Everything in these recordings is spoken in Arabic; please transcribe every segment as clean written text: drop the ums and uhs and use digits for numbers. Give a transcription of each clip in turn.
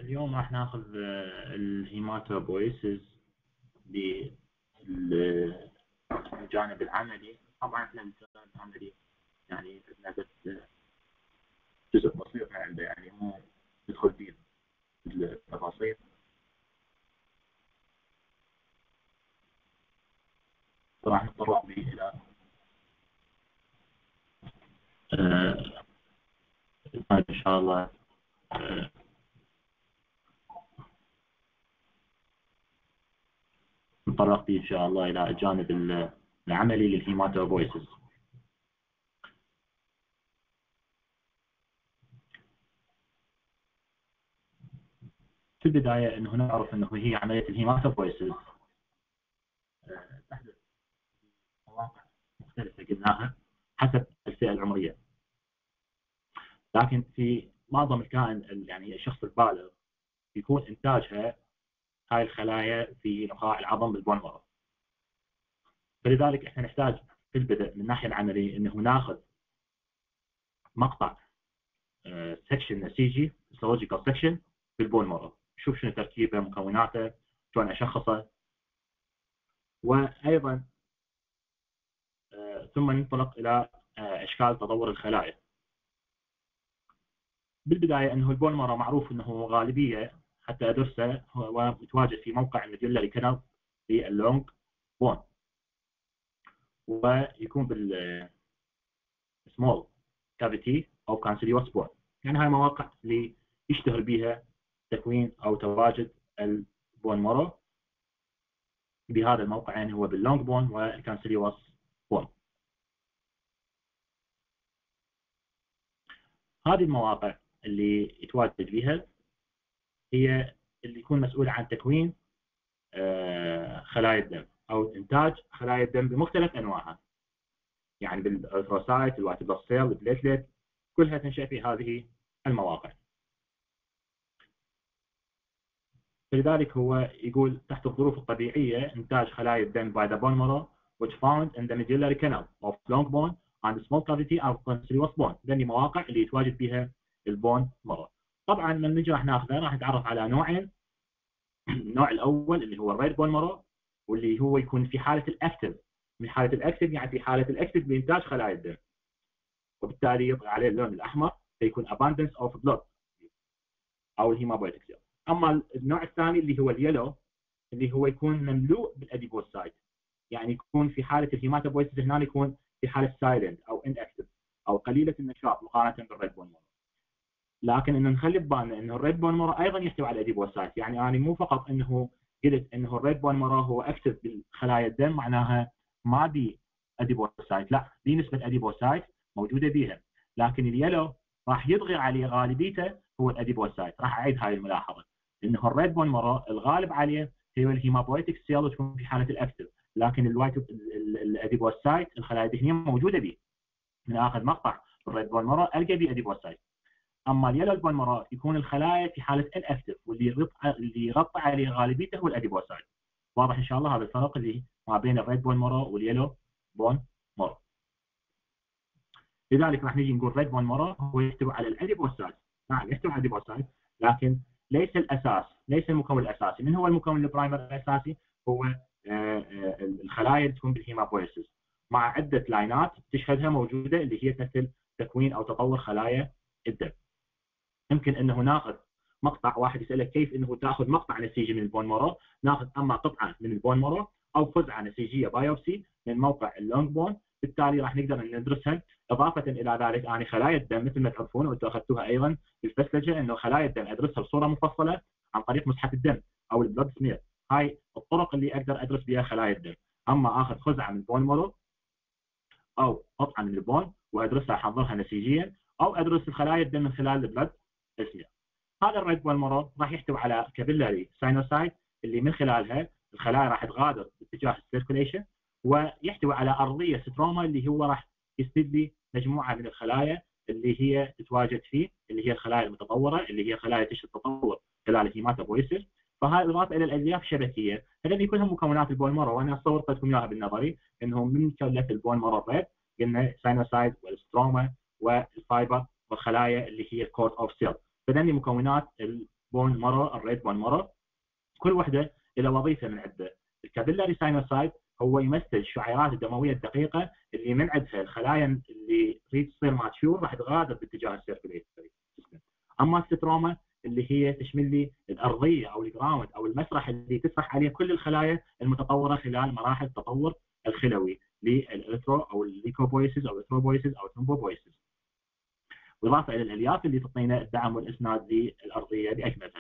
اليوم راح ناخذ الهيماتوبويسيس بالجانب العملي. طبعا احنا الجانب العملي يعني عندنا بس جزء بسيط من عنده، يعني مو ندخل فيه التفاصيل. راح نتطرق به الى ان شاء الله نتطرق به ان شاء الله الى الجانب العملي للهيماتوبويسيس. في البداية أنه نعرف أنه هي عملية الهيماتوبويسيس تحدث في مواقع مختلفة قلناها حسب الفئة العمرية، لكن في معظم الكائن يعني الشخص البالغ يكون إنتاجها هاي الخلايا في نخاع العظم بالبون مارو. فلذلك احنا نحتاج في البدء من الناحية العملية أنه ناخذ مقطع سكشن نسيجي histological section بالبون مارو، نشوف شنو تركيبه، مكوناته، شلون أشخصه، وأيضا ثم ننطلق إلى أشكال تطور الخلايا. بالبداية أنه البون مارو معروف أنه غالبية حتى أدرسه هو متواجد في موقع الميديولاري كانال في اللونج بون، ويكون بال small cavity أو cancellous bone. يعني هاي مواقع اللي يشتهر بها تكوين أو تواجد البون مارو بهذا الموقعين، يعني هو باللونج بون والكانسليوس بون. هذه المواقع اللي يتواجد بها هي اللي يكون مسؤول عن تكوين خلايا الدم أو إنتاج خلايا الدم بمختلف أنواعها، يعني بالأرثروسايت، الوايت بلاد سيل، البليتلت، كلها تنشأ في هذه المواقع. فلذلك هو يقول تحت الظروف الطبيعية إنتاج خلايا الدم by the bone marrow which found in the medullary canal of long bone and small cavity of cancellous bone. ذني مواقع اللي يتواجد بها البون مارو. طبعا من نجي راح ناخذه راح نتعرف على نوعين. النوع الأول اللي هو الريد بون مارو، واللي هو يكون في حالة الأكتف. من حالة الأكتف يعني في حالة الأكتف بإنتاج خلايا الدم، وبالتالي يطلع عليه اللون الأحمر فيكون abundance of blood أو الهيمابويتيك سيل. أما النوع الثاني اللي هو اليلو، اللي هو يكون مملوء بالاديبوسايت، يعني يكون في حاله الهيماتوبويسيس هنا يكون في حاله سايلنت او انكتف او قليله النشاط مقارنه بالريد بون مارو. لكن انه نخلي ببالنا انه الريد بون مارو ايضا يحتوي على الاديبوسايت، يعني انا مو فقط انه قلت انه الريد بون مارو هو اكتف بالخلايا الدم معناها ما بي اديبوسايت، لا، في نسبه اديبوسايت موجوده بيها، لكن اليلو راح يطغي عليه غالبيته هو الاديبوسايت. راح اعيد هاي الملاحظه انه الريد بون مارو الغالب عليه هي الهيمابويتيك سيل تكون في حاله الاكتف، لكن الوايت الاديبوسايت الخلايا الدهنيه موجوده به. من اخذ مقطع الريد بون مارو القى به اديبوسايت. اما اليلو بون مارو يكون الخلايا في حاله الاكتف، واللي يغطي عليه غالبيته هو الاديبوسايت. واضح ان شاء الله هذا الفرق اللي ما بين الريد بون مارو واليلو بون مارو. لذلك راح نيجي نقول ريد بون مارو هو يحتوي على الاديبوسايت. نعم يحتوي على الاديبوسايت، لكن ليس الاساس، ليس المكون الاساسي. من هو المكون البرايمري الاساسي؟ هو الخلايا اللي تكون بالهيمابويسيس مع عده لاينات تشهدها موجوده اللي هي تمثل تكوين او تطور خلايا الدم. يمكن انه ناخذ مقطع، واحد يسالك كيف انه تاخذ مقطع نسيجي من البون مارو. ناخذ اما قطعه من البون مارو او قطعه نسيجيه بايوبسي من موقع اللونج بون، بالتالي راح نقدر ندرسها. اضافه الى ذلك انا خلايا الدم مثل ما تعرفون وانتم اخذتوها ايضا في الفسلجه انه خلايا الدم ادرسها بصوره مفصله عن طريق مسحه الدم او البلود سمير. هاي الطرق اللي اقدر ادرس بها خلايا الدم. اما اخذ خزعه من البون مارو او قطعه من البون وادرسها احضرها نسيجيا، او ادرس الخلايا الدم من خلال البلود سمير. هذا الريد بون مارو راح يحتوي على كابيلاري ساينوسايت اللي من خلالها الخلايا راح تغادر باتجاه السيركوليشن، ويحتوي على ارضيه ستروما اللي هو راح يسند لي مجموعه من الخلايا اللي هي تتواجد فيه، اللي هي الخلايا المتطوره اللي هي خلايا تشهد تطور خلال الهيماتوبويسيس. فهاي اضافه الى الالياف الشبكيه، هذول كلهم مكونات البون مارو، وانا صورت لكم اياها بالنظري انهم من مكونات البون مارو الريد قلنا ساينوسايت والستروما والفايبر والخلايا اللي هي الكورت اوف سيل. فذني مكونات بون مارو، الريد بون مارو. كل وحده لها وظيفه من عده. الكابيلاري ساينوسايد هو يمثل الشعيرات الدمويه الدقيقه اللي من عندها الخلايا اللي تريد تصير ماتشور راح تغادر باتجاه السيركوليتري سيستم. اما الستروما اللي هي تشمل لي الارضيه او الجراوند او المسرح اللي تسرح عليه كل الخلايا المتطوره خلال مراحل التطور الخلوي للالكترو او الليكوبويسيس او الالكتروبويسيس او الثرومبوبويسيس. بالاضافه الى الالياف اللي تعطينا الدعم والاسناد للارضيه باكملها.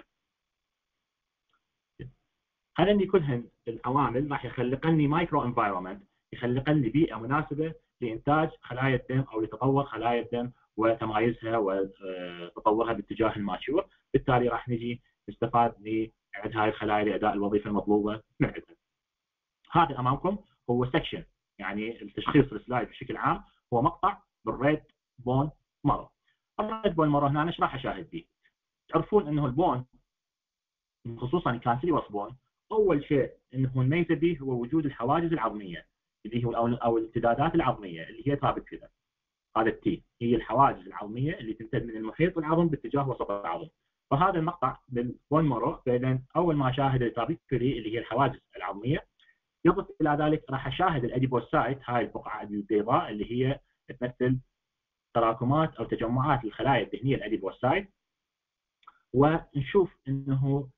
هذني كلهن العوامل راح يخلقن لي مايكرو انفايرمنت، يخلقن لي بيئه مناسبه لانتاج خلايا الدم او لتطور خلايا الدم وتمايزها وتطورها باتجاه الماتشور. بالتالي راح نجي نستفاد من هاي الخلايا لاداء الوظيفه المطلوبه من عندها. هذا امامكم هو سكشن، يعني التشخيص السلايد بشكل عام هو مقطع بالريد بون مارو. الريد بون مارو هنا ايش راح اشاهد فيه؟ تعرفون انه البون خصوصا الكانسيليوس بون اول شيء انه نميزه به هو وجود الحواجز العظميه اللي هو او الامتدادات العظميه اللي هي ثابت كذا. هذا التي هي الحواجز العظميه اللي تمتد من المحيط العظم باتجاه وسط العظم. فهذا المقطع بالبون مارو فعلا اول ما اشاهد التابيكولي اللي هي الحواجز العظميه، يضف الى ذلك راح اشاهد الاديبوسايت، هاي البقعه البيضاء اللي هي تمثل تراكمات او تجمعات الخلايا الدهنيه الاديبوسايت. ونشوف انه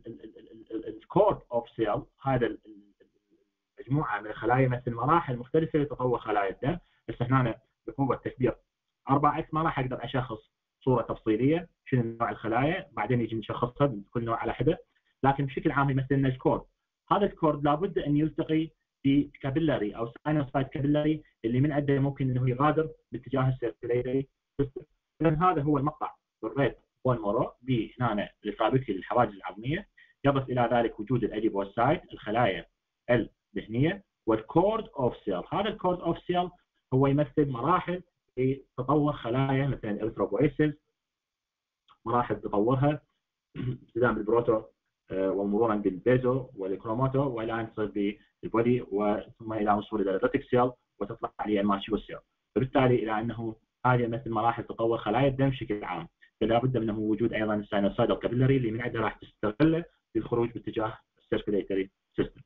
الكورد اوف سيل، هذا مجموعه من الخلايا مثل مراحل مختلفه لتطور خلايا الدم. بس هنا بقوه تكبير 4 اكس ما راح اقدر اشخص صوره تفصيليه شنو نوع الخلايا، بعدين يجي نشخصها كل نوع على حده. لكن بشكل عام يمثل لنا الكورد. هذا الكورد لابد ان يلتقي بكابيلاري او ساينوسايد كابيلاري اللي من عنده ممكن انه يغادر باتجاه السيركوليتري سيستم. اذا هذا هو المقطع بالريد بون مارو هنا الترابيكي للحواجز العظميه. يضف الى ذلك وجود الاديبوسايت الخلايا الدهنيه والكورد اوف سيل. هذا الكورد اوف سيل هو يمثل مراحل في تطور خلايا مثلا الالكتروبويسيس، مراحل تطورها ابتداء بالبروتو ومرورا بالبيزو والكروماتو والى ان تصل بالبودي وثم الى وصول الى الريتيك سيل وتطلع عليه الماتشور سيل. فبالتالي الى انه هذه مثل مراحل تطور خلايا الدم بشكل عام. فلا بد منه وجود ايضا الساينوسايد او كابيلاري اللي من عندها راح تستغله للخروج باتجاه السيركوليتري سيستم.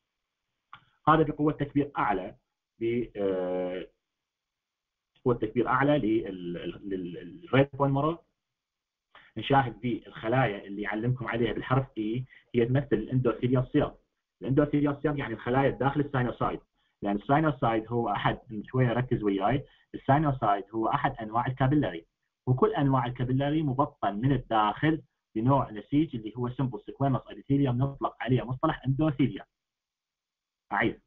هذا بقوه تكبير اعلى قوه تكبير اعلى للريد بون مارو. نشاهد في الخلايا اللي يعلمكم عليها بالحرف اي هي تمثل الاندوثيليال سيل. الاندوثيليال سيل يعني الخلايا داخل الساينوسايد، لان الساينوسايد هو احد، شويه ركز وياي، الساينوسايد هو احد انواع الكابيلاري، وكل انواع الكابيلاري مبطن من الداخل بنوع نسيج اللي هو سمبل سكويموس ابيثيليوم نطلق عليه مصطلح اندوثيليا. اعيد،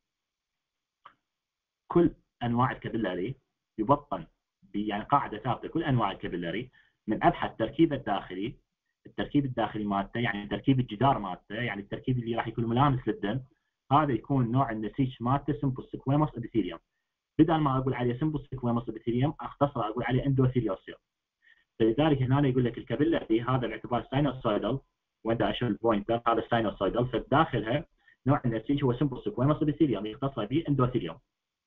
كل انواع الكابيلاري يبطن يعني قاعده ثابته، كل انواع الكابيلاري من ابحث التركيب الداخلي، التركيب الداخلي مالته يعني تركيب الجدار مالته، يعني التركيب اللي راح يكون ملامس للدم، هذا يكون نوع النسيج مالته سمبل سكويموس ابيثيليوم. بدل ما اقول عليه سمبل سكويموس ابيثيليوم اختصر اقول عليه اندوثيليال سيل. فلذلك هنا يقول لك الكابيلاري هذا باعتبار ساينوسايدل، وانت اشوف البوينتر هذا ساينوسايدل، فداخلها نوع النسيج هو سمبل سكويموس ابيثيليوم يختصر به اندوثيليوم.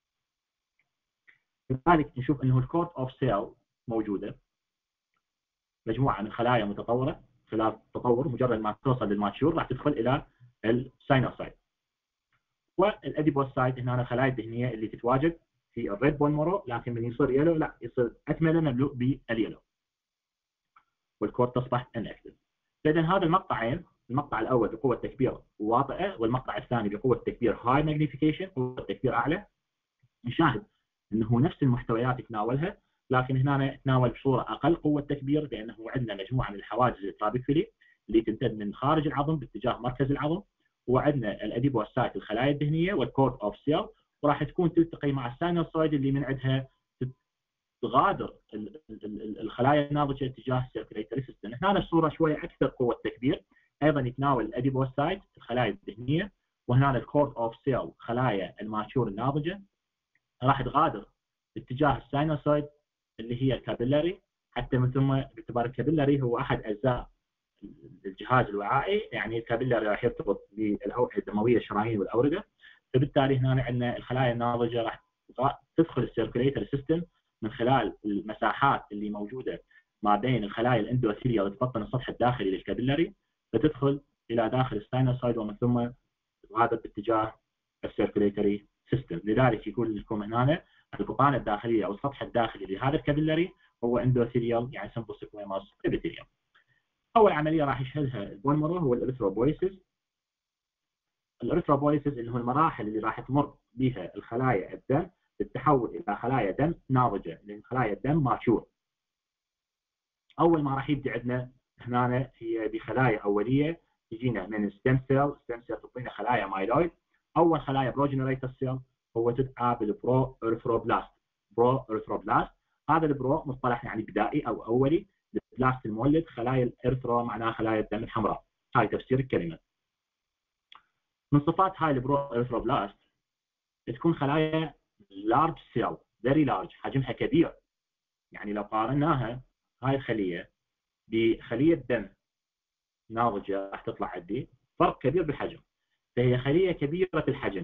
لذلك نشوف انه الكورد اوف سيل موجوده، مجموعه من خلايا متطوره خلال التطور، مجرد ما توصل للماتشور راح تدخل الى الساينوسايد. والاديبوسايت هنا الخلايا الدهنيه اللي تتواجد في الريد بون مارو، لكن من يصير يلو لا يصير اكمله مملوء باليلو والكورد تصبح انكتف. فاذا هذا المقطعين، المقطع الاول بقوه تكبير واطئه والمقطع الثاني بقوه تكبير هاي ماجنيفيكيشن، قوه تكبير اعلى، نشاهد انه نفس المحتويات يتناولها، لكن هنا نتناول بصوره اقل قوه تكبير، لانه عندنا مجموعه من الحواجز الترابيكولي اللي تمتد من خارج العظم باتجاه مركز العظم، وعندنا الاديبوسايت الخلايا الدهنيه والكورد اوف سيل، وراح تكون تلتقي مع الساينوسايد اللي من عندها تغادر الخلايا الناضجه اتجاه السيركوليتري سيستم. هنا الصوره شويه اكثر قوه تكبير، ايضا يتناول الاديبوسايت الخلايا الدهنيه، وهنا الكورد اوف سيل خلايا الماتشور الناضجه راح تغادر باتجاه الساينوسايد اللي هي الكابيلاري، حتى من ثم باعتبار الكابيلاري هو احد اجزاء الجهاز الوعائي، يعني الكابيلاري راح يرتبط بالاوعيه الدمويه الشرايين والاورده. فبالتالي هنا عندنا الخلايا الناضجه راح تدخل السيركوليتر سيستم من خلال المساحات اللي موجوده ما بين الخلايا الاندوثيلية اللي تبطن السطح الداخلي للكابيلاري، فتدخل الى داخل الساينوسايد ومن ثم وهذا باتجاه السيركوليتري سيستم. لذلك يقول لكم هنا البطانه الداخليه او السطح الداخلي لهذا الكابيلاري هو اندوثيليال يعني سمبل سكويموس ابيثيليوم. اول عمليه راح يشهدها البون مارو هو الاريثروبويسيس. الاريثروبويسيس اللي هو المراحل اللي راح تمر بها الخلايا الدم للتحول الى خلايا دم ناضجه، لان خلايا الدم ماتشور. اول ما راح يبدا عندنا هنا هي بخلايا اوليه تجينا من ستيم سيل تعطينا خلايا مايلويد. اول خلايا بروجنريتر سيل هو تدعى بالبرو اريثروبلاست. هذا البرو مصطلح يعني بدائي او اولي، البلاست المولد، خلايا الارثرو معناها خلايا الدم الحمراء، هاي تفسير الكلمه. من صفات هاي البرو اريثروبلاست تكون خلايا لارج سيل فيري لارج، حجمها كبير. يعني لو قارناها هاي الخليه بخليه دم ناضجه راح تطلع عندي فرق كبير بالحجم، فهي خليه كبيره الحجم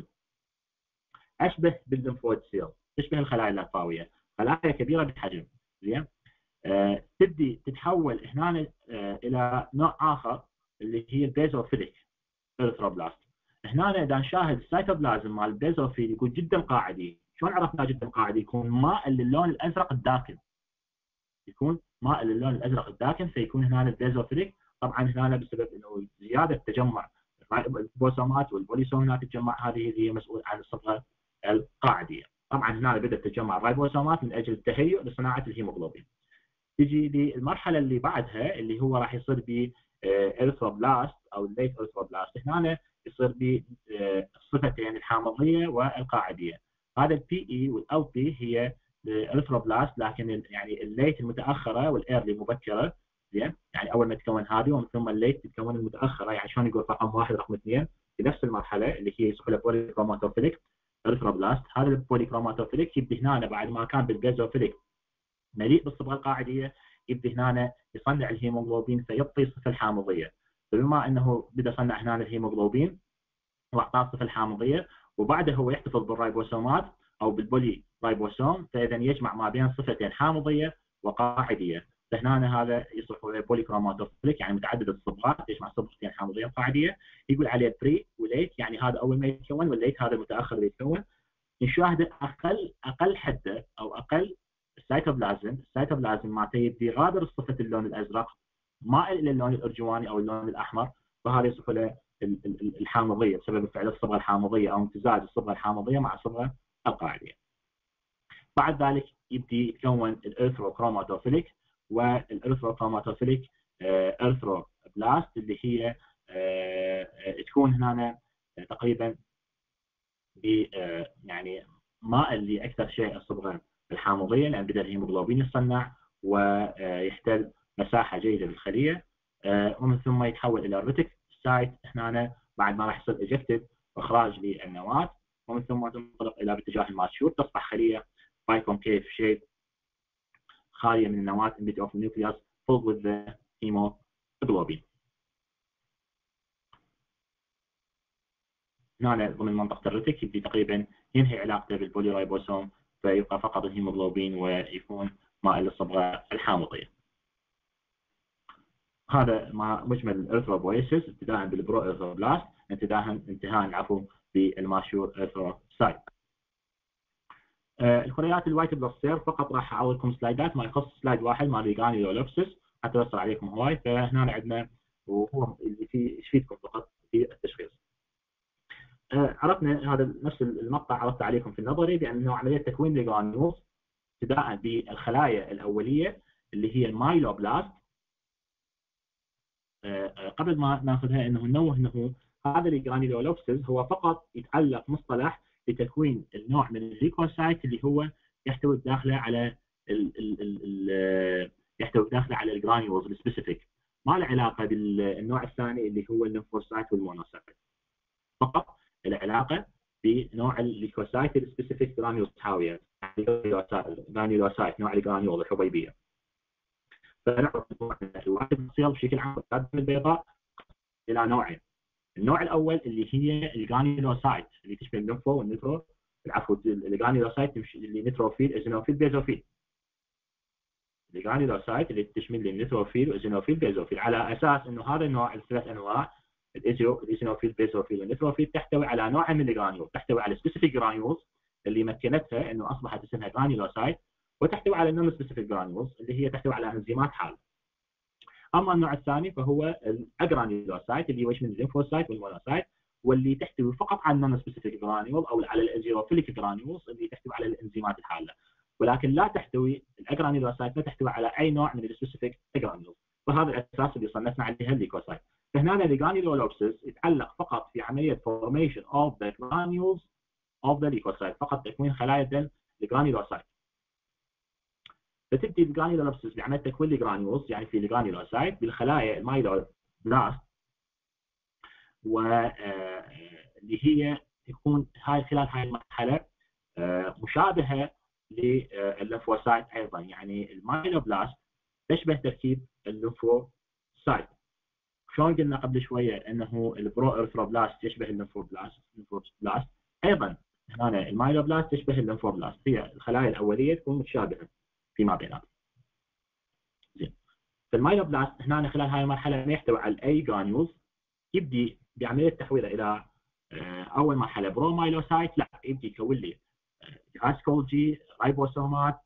اشبه بالليمفويد سيل، تشبه الخلايا اللمفاويه، خلايا كبيره بالحجم. زين. تبدي تتحول هنا الى نوع اخر اللي هي البيزوفيليك اريثروبلاست. هنا اذا نشاهد السيتوبلازم مال البيزوفيل يكون جدا قاعدي. شلون عرفنا جدا قاعدي؟ يكون ماء للون الازرق الداكن، يكون ماء للون الازرق الداكن، فيكون هنا البيزوفيليك. طبعا هنا بسبب انه زياده تجمع البوسومات والبوليسومات تتجمع، هذه اللي هي مسؤول عن الصبغه القاعديه. طبعا هنا بدات تتجمع الرايبوسومات من اجل التهيؤ لصناعه الهيموغلوبين. تجي للمرحله اللي بعدها اللي هو راح يصير ب اريثروبلاست او الليت اريثروبلاست. هنا يصير بالصفتين الحامضيه والقاعديه. هذا البي اي والال بي هي الاريثروبلاست، لكن يعني الليت المتاخره والايرلي المبكره. زين، يعني اول ما تكون هذه ومن ثم الليت تتكون المتاخره، يعني شلون يقول رقم واحد رقم اثنين في نفس المرحله اللي هي يصبح له بوليكروماتوفيليك اريثروبلاست. هذا البوليكروماتوفيليك يبدي هنا بعد ما كان بالبيزوفيليك مليء بالصبغه القاعديه، يبدي هنا يصنع الهيموغلوبين فيعطي الصفه الحامضيه. فبما انه بدا يصنع هنا الهيموغلوبين واعطاه الصفه الحامضيه، وبعده هو يحتفظ بالرايبوسومات او بالبولي رايبوسوم، فاذا يجمع ما بين صفتين حامضيه وقاعديه. فهنا هذا يصبح بولي كروماتوفيليك يعني متعدد الصبغات، يجمع صبغتين حامضيه وقاعديه. يقول عليه بري وليت، يعني هذا اول ما يتكون، والليت هذا المتاخر اللي يتكون. نشاهد اقل حده او اقل السيتوبلازم مالته يبدي غادر الصفه اللون الازرق مائل الى اللون الارجواني او اللون الاحمر، فهذا يصف له الحامضيه بسبب فعل الصبغه الحامضيه او امتزاج الصبغه الحامضيه مع الصبغه القاعديه. بعد ذلك يبدي يتكون الارثروكروماتوفيليك والارثروكروماتوفيليك ارثروبلاست اللي هي تكون هنا تقريبا يعني مائل لاكثر شيء الصبغه الحامضيه، لان بدا الهيموغلوبين يصنع ويحتل مساحه جيده بالخليه، ومن ثم يتحول الى الريتك سايت هنا بعد ما راح يصير اجكتد واخراج للنواه، ومن ثم تنطلق الى باتجاه الماتشور، تصبح خليه بايكونكيف شيب خاليه من النواه empty of the nucleus filled with the hemoglobin. هنا ضمن منطقه الريتك يبدي تقريبا ينهي علاقته بالبوليرايبوسوم، فيبقى فقط الهيموغلوبين ويكون مائل للصبغه الحامضيه. هذا ما مجمل الارثروبويسيس ابتداء بالبرو ارثروبلاست انتهاء بالماشور ارثروسايت. الخليات الوايت بلس سيل فقط راح اعطيكم سلايدات ما يخص سلايد واحد مال الجرانيولوبسيس حتى يوصل عليكم هواي، فهنا عندنا وهو اللي فيه يفيدكم فقط في التشخيص. عرفنا هذا نفس المقطع عرضت عليكم في النظري بانه عمليه تكوين الجرانيولز ابتداء بالخلايا الاوليه اللي هي المايلوبلاست. قبل ما ناخذها انه ننوه انه هذا الجرانيولوبسيس هو فقط يتعلق مصطلح لتكوين النوع من الليكوسايت اللي هو يحتوي بداخله على يحتوي بداخله على الجرانيولز السبيسيفيك، ما له علاقه بالنوع الثاني اللي هو الليمفوسايت والمونوسايت، فقط له علاقه بنوع الليكوسايت السبيسيفيك جرانيولز حاويه، جرانيولوسايت نوع الجرانيول الحبيبيه. فنعرف الواحد يصير بشكل عام البيضاء الى نوعين. النوع الاول اللي هي الجرانيولوسايت اللي تشبه الليمفو والنيترو، العفو الجرانيولوسايت اللي نيتروفيل ازينوفيل بيزوفيل. الجرانيولوسايت اللي تشمل النيتروفيل والايزينوفيل بيزوفيل، على اساس انه هذا النوع الثلاث انواع الايزينوفيل بيزوفيل والنيتروفيل تحتوي على نوع من الجرانيول، تحتوي على سبيسيفيك جرانيولز اللي مكنتها انه اصبحت اسمها جرانيولوسايت، وتحتوي على نون سبيسيفيك جرانيولز اللي هي تحتوي على انزيمات حاله. اما النوع الثاني فهو الاجرانيولوسايت اللي يشمل الليمفوسايت والمونوسايت، واللي تحتوي فقط على النون سبيسيفيك جرانيول او على الايزيروفيليك جرانيولز اللي تحتوي على الانزيمات الحاله، ولكن لا تحتوي الاجرانيولوسايت لا تحتوي على اي نوع من السبيسيفيك جرانيولز، وهذا الاساس اللي صنفنا عليها الليكوسايت. فهنا الجرانيولوبسيس يتعلق فقط في عمليه formation of the granules of the leukocyte، فقط تكوين خلايا الجرانيولوسايت. فتبدي الجرانيولوبسيس بعمليه تكوين الجرانيولز، يعني في الجرانيولوسايت بالخلايا المايلوبلاست، واللي هي تكون خلال هاي المرحله مشابهه للليمفوسايت ايضا، يعني المايلوبلاست تشبه تركيب الليمفوسايت. شلون قلنا قبل شويه انه البرو ارثروبلاست يشبه الليمفوبلاست، ايضا هنا المايلوبلاست تشبه الليمفوبلاست، هي الخلايا الاوليه تكون متشابهه فيما بيناتها. زين، فالمايلوبلاست هنا خلال هاي المرحله ما يحتوي على اي جرانيولز، يبدي بعمليه تحويله الى اول مرحله برو مايلوسايت، لا يبدي يكون لي جهاز كولجي رايبوسومات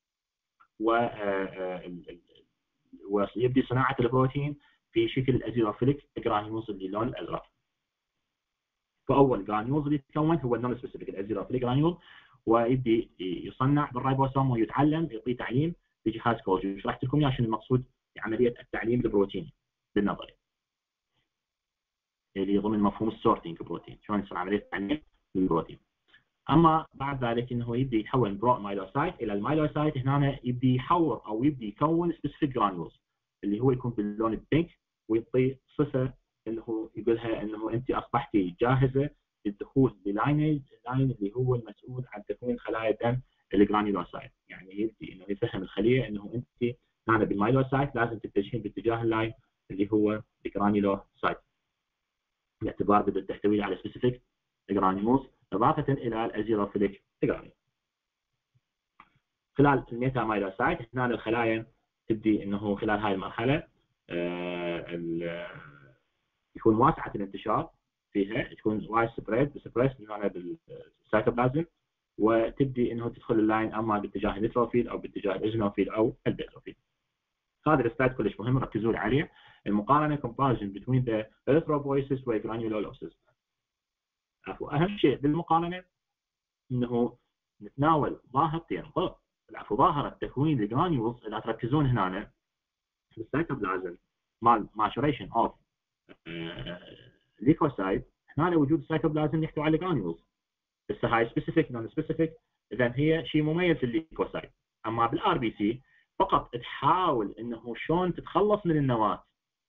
ويبدي صناعه البروتين في شكل الازيروفيليك جرانيولز اللي اللون الازرق. فاول جرانيولز اللي يتكون هو النون سبيسيفيك الازيروفيليك جرانيول، ويبدي يصنع بالرايبوسوم ويتعلم يعطي تعليم بجهاز كولجي. شرحت لكم اياه شنو المقصود بعمليه التعليم البروتيني بالنظري اللي ضمن مفهوم السورتنج بروتين، شلون يصير عمليه تعليم للبروتين. اما بعد ذلك انه يبدي يتحول من برو مايلوسايت الى المايلوسايت، هنا يبدي يحور او يبدي يكون سبيسيفيك جرانيولز اللي هو يكون باللون البينك، ويعطي صفه انه يقولها انه انت اصبحتي جاهزه للدخول للاين اللي هو المسؤول عن تكوين خلايا الدم الجرانيولوسايت، يعني يبدي انه يفهم الخليه انه انت هنا بالمايلوسايت لازم تتجهين باتجاه اللاين اللي هو الجرانيولوسايت، باعتبار بدها تحتوي على سبيسيفيك جرانيولز اضافه الى الازيروفيليك جرانيول. خلال الميتا مايلوسايت هنا الخلايا تبدي انه خلال هاي المرحله يكون واسعه الانتشار فيها، تكون وايد سبريس هنا بالسيتوبلازم، وتبدي انه تدخل اللاين اما باتجاه النيتروفيل او باتجاه الايزينوفيل او البيزوفيل. هذا السلايد كلش مهم ركزوا عليه، المقارنه comparison between the erythropoiesis والجرانيولوبسيس. اهم شيء بالمقارنه انه نتناول ظاهره تكوين الجرانيولز. اذا تركزون هنا السيتوبلازم مال ماتوريشن اوف ليكوسايت، هنا وجود السيتوبلازم يحتوي على جرانيولز، بس هاي سبيسيفيك نون سبيسيفيك، اذا هي شيء مميز للليكوسايت. اما بالار بي سي فقط تحاول انه شلون تتخلص من النواه،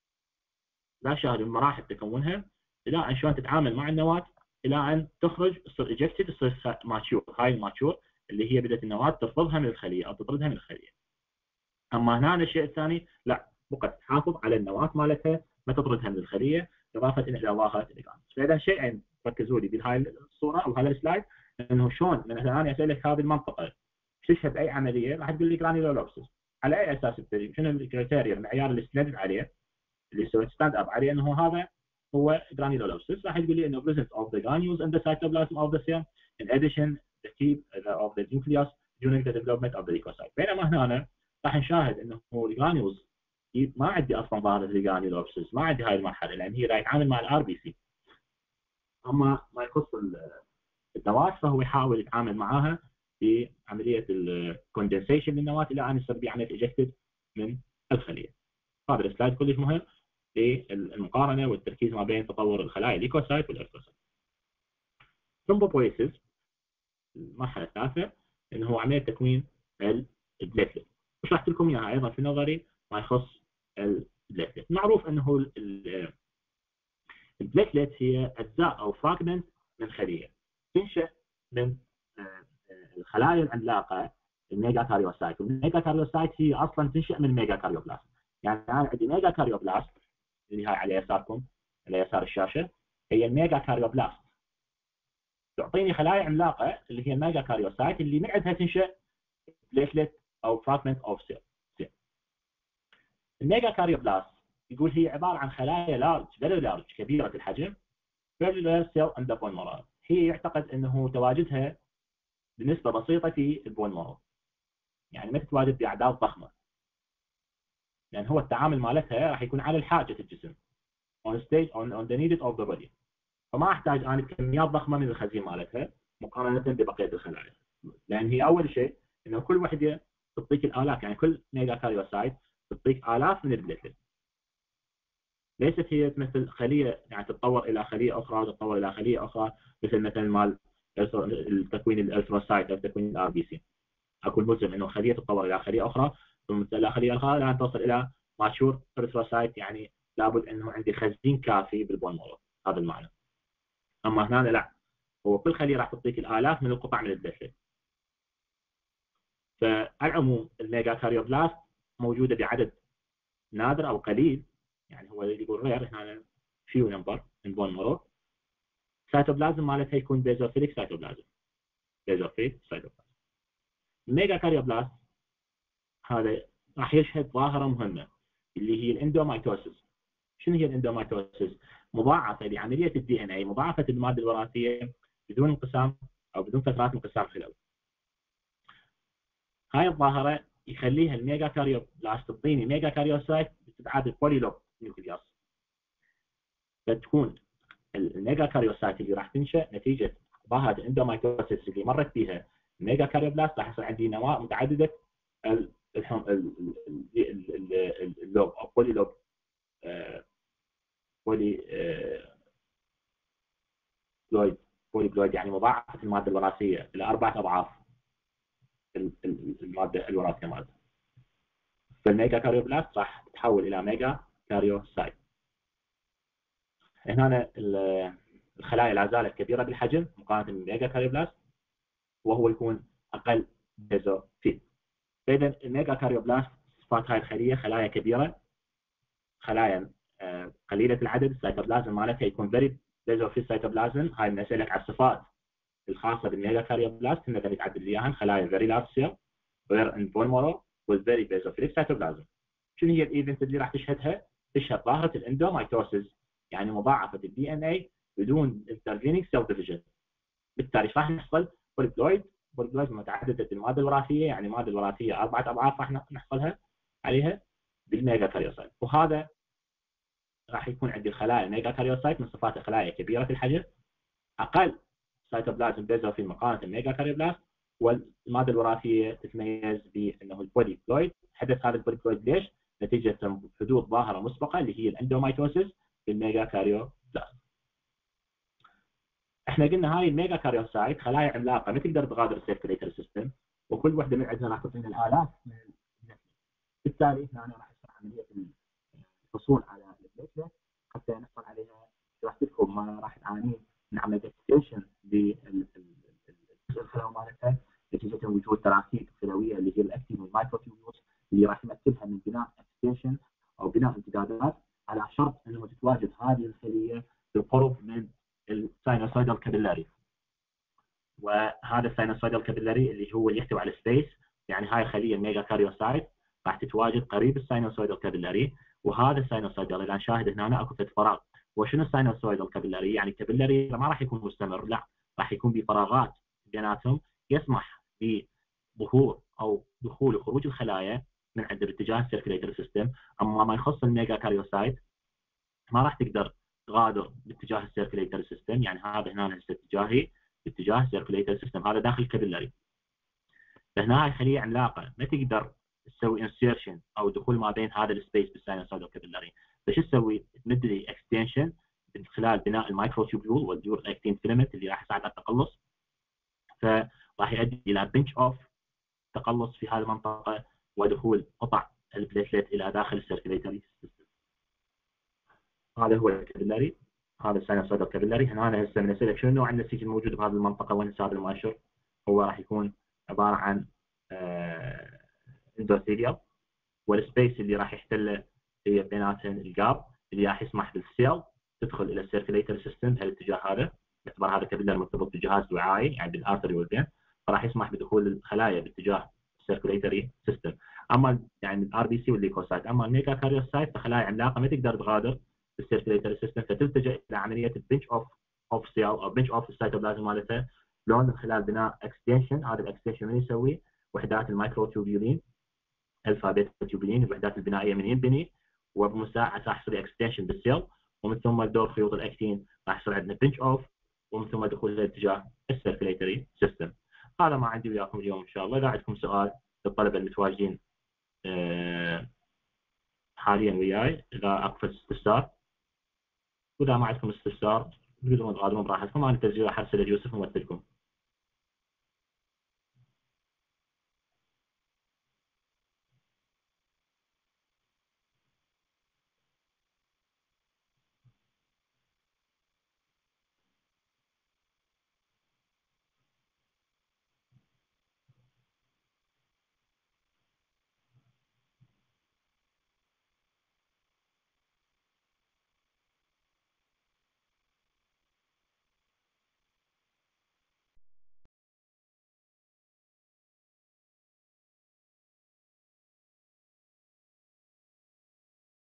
لا شاهد مراحل تكونها الى ان شلون تتعامل مع النواه الى ان تخرج تصير ايجكتد تصير ماتشور. هاي الماتشور اللي هي بدات النواه ترفضها من الخليه او تطردها من الخليه. اما هنا الشيء الثاني لا، بقت تحافظ على النواه مالتها ما تطردها من الخليه اضافه الى ظاهره الجرانيولز. فاذا شيئين ركزوا لي بهاي الصوره او هذا السلايد، انه شلون من انا اسالك هذه المنطقه تشهد اي عمليه راح تقول لي جرانيولوبسيس، على اي اساس تبتدي؟ شنو الكريتيريا المعيار اللي استندت عليه اللي سويت ستاند اب عليه انه هذا هو granulocytes؟ راح تقول لي انه presence of the granules in the cytoplasm of the cell in addition the keep of the nucleus during the development of the leukocyte. بينما هنا راح نشاهد انه الجرانيولز ما عندي اصلا ظاهره الجرانيولوبسيس، ما عندي هاي المرحله لان هي راح يتعامل مع الار بي سي. اما ما يخص النواه فهو يحاول يتعامل معها في عمليه الكوندنسيشن للنواه الى ان يصير بعمليه ايجكتد من الخليه. هذا السلايد كلش مهم للمقارنه والتركيز ما بين تطور الخلايا الليكوسايت والارثروسايت. ثرومبوبويسيس المرحله الثالثه انه هو عمليه تكوين البليتلت، وشرحت لكم اياها ايضا في نظري ما يخص البليتلت. معروف انه البليتلت هي اجزاء او فراغمنت من خليه تنشا من الخلايا العملاقه الميجا كاريوسايت، والميجا كاريوسايت هي اصلا تنشا من ميجا كاريوبلاست. يعني انا عندي ميجا كاريوبلاست اللي هاي على يساركم على يسار الشاشه، هي الميجا كاريوبلاست تعطيني خلايا عملاقه اللي هي الميجا كاريوسايت اللي من عندها تنشا بليتلت او فراغمنت اوف سيل. الميجا كاريوبلاست يقول هي عباره عن خلايا لارج فيري لارج كبيره الحجم cellular cell and the bone marrow. هي يعتقد انه تواجدها بنسبه بسيطه في البون مارو، يعني ما تتواجد باعداد ضخمه، لان هو التعامل مالتها راح يكون على الحاجه الجسم on stage on the needed of the body، فما احتاج انا كميات ضخمه من الخزين مالتها مقارنه ببقيه الخلايا، لان هي اول شيء انه كل وحده تعطيك الالاف، يعني كل ميجا كاريوسايت تعطيك الاف من البليتلت. ليست هي مثل خليه يعني تتطور الى خليه اخرى وتتطور الى خليه اخرى، مثل مال التكوين الارثروسايت او تكوين الار بي سي. اكو الملزم انه خليه تتطور الى خليه اخرى ثم الى خليه اخرى لان تصل الى ماتشور ارثروسايت، يعني لابد انه عندي خزين كافي بالبون مارو، هذا المعنى. اما هنا لا، هو كل خليه راح تعطيك الالاف من القطع من البليتلت. فعلى العموم الميجا كاريوبلاست موجوده بعدد نادر او قليل، يعني هو اللي يقول غير هنا فيو نمبر من بون مارو. سيتوبلازم مالتها يكون بيزوفيليك سيتوبلازم، بيزوفيل سيتوبلازم. الميجا كاريوبلاست هذا راح يشهد ظاهره مهمه اللي هي الاندوميتوسيس. شنو هي الاندوميتوسيس؟ مضاعفه لعمليه الدي ان اي، مضاعفه الماده الوراثيه بدون انقسام او بدون فترات انقسام خلوي. هاي الظاهره يخليها الميجا كاريوبلاست تعطيني ميجا كاريوسايت بتتعاد بوليلوب نيوكليوس، فتكون الميجا كاريوسايت اللي راح تنشا نتيجه ظاهره الاندوميتوسيس اللي مرت فيها الميجا كاريوبلاست راح يصير عندي نواه متعدده اللوب او بولي لوب، بولي بلويد، يعني مضاعفه الماده الوراثيه الى 4 اضعاف الماده الوراثيه مالتها. فالميجا كاريوبلاست راح تتحول الى ميجا كاريوسايت. هنا الخلايا لا زالت كبيره بالحجم مقارنه بالميجا كاريوبلاست، وهو يكون اقل بيزوفيل. فاذا الميجا كاريوبلاست صفات هاي الخليه خلايا كبيره، خلايا قليله العدد، السيتوبلازم مالتها يكون فيري بيزوفيل سيتوبلازم. هاي بنسالك على الصفات الخاصه بالميجا كاريوبلاست هن اللي تعدل لي اياها، خلايا فيري لارج سيل غير ان بون مارو والفيري بيزوفيل سيتوبلازم. شنو هي الايفنت اللي راح تشهدها؟ تشهد ظاهره الاندوميتوسيس، يعني مضاعفه الدي ان اي بدون انترفينينج سيل ديفيجن. بالتالي راح يحصل بوليبلويد متعدده الماده الوراثيه، يعني الماده الوراثيه 4 اضعاف راح نحصلها عليها بالميجا كاريوسايت. وهذا راح يكون عندي الخلايا الميجا كاريوسايت من صفات الخلايا كبيره الحجم، اقل سيتوبلازم بيزوفيل مقارنه الميجا كاريوبلاست، والماده الوراثيه تتميز بانه البوليبلويد. حدث هذا البوليبلويد ليش؟ نتيجه حدوث ظاهره مسبقه اللي هي الاندوميتوسيس بالميجا كاريوبلاست. احنا قلنا هاي الميجا كاريوسايت خلايا عملاقه ما تقدر تغادر السيركليتر سيستم، وكل وحده من عندنا راح تعطينا الالاف من بالتالي هنا راح يصير عمليه الحصول على البليتلت حتى نحصل عليها راح تفهم ما راح تعاني من عمليه اكستنشن للخلايا مالتها نتيجه وجود تراكيب خلويه اللي هي الاكتين والمايكروتيوبولز اللي راح يمثلها من بناء اكستنشن او بناء امتدادات، على شرط انه تتواجد هذه الخليه بالقرب من الساينوسويدال كابيلاري. وهذا الساينوسويدال كابيلاري اللي هو اللي يحتوي على السبيس، يعني هاي الخليه الميجا كاريوسايت راح تتواجد قريب الساينوسويدال كابيلاري. وهذا الساينوسويدال الان شاهد هنا اكو فراغ. وشنو الساينوسويدال كابيلاري؟ يعني كابيلاري ما راح يكون مستمر، لا راح يكون بفراغات بيناتهم يسمح بظهور او دخول وخروج الخلايا من عند باتجاه السيركليتر سيستم. اما ما يخص الميجا كاريوسايت ما راح تقدر تغادر باتجاه السيركليتر سيستم، يعني هذا هنا اتجاهي باتجاه السيركليتر سيستم، هذا داخل الكابيلاري. فهنا هاي خليه عملاقه ما تقدر تسوي انسيرشن او دخول ما بين هذا السبيس بالساينوسويدال كابيلاري. فش تسوي؟ تمد لي اكستنشن من خلال بناء المايكروتيوبول والديور اكتين فيلمنت اللي راح يساعد على التقلص، فراح يؤدي الى بنش اوف تقلص في هذه المنطقه ودخول قطع البليتلت الى داخل السيركليتري سيستم. هذا هو الكابيلاري، هذا الساينوسويدال كابيلاري. هنا انا هسه بنسالك شنو نوع النسيج الموجود بهذه المنطقه وين هذا المؤشر؟ هو راح يكون عباره عن اندوثيليال، والسبيس اللي راح يحتله هي بيناتهم الجاب اللي راح يسمح بالسيل تدخل الى السيركليتر سيستم بهالاتجاه هذا، باعتبار هذا كابيلاري مرتبط بالجهاز الوعائي يعني بالارتري والفين، فراح يسمح بدخول الخلايا باتجاه circulatory system. اما يعني الار بي سي والليكوسايت، اما الميجا كاريوسايت فخلايا عملاقه ما تقدر تغادر السيركيليتري سيستم، فتلتجئ الى عمليه البنش اوف سيل او بنش اوف السيتوبلازم مالتها، لون من خلال بناء اكستنشن. هذا الاكستنشن من يسوي؟ وحدات المايكروتوبيولين، الفا بيتا تيوبولين، الوحدات البنائيه من ينبني، وبمساعده راح يصير اكستنشن بالسيل، ومن ثم دور خيوط الاكتين راح يصير عندنا بنش اوف، ومن ثم دخول الاتجاه السيركيليتري سيستم. هذا ما عندي وياكم اليوم ان شاء الله. اذا عندكم سؤال للطلبه المتواجدين حاليا وياي، اذا اكو استفسار، واذا ما عندكم استفسار تقدرون تغادرون براحتكم. انا تسجيل حرسل يوسف ممثلكم.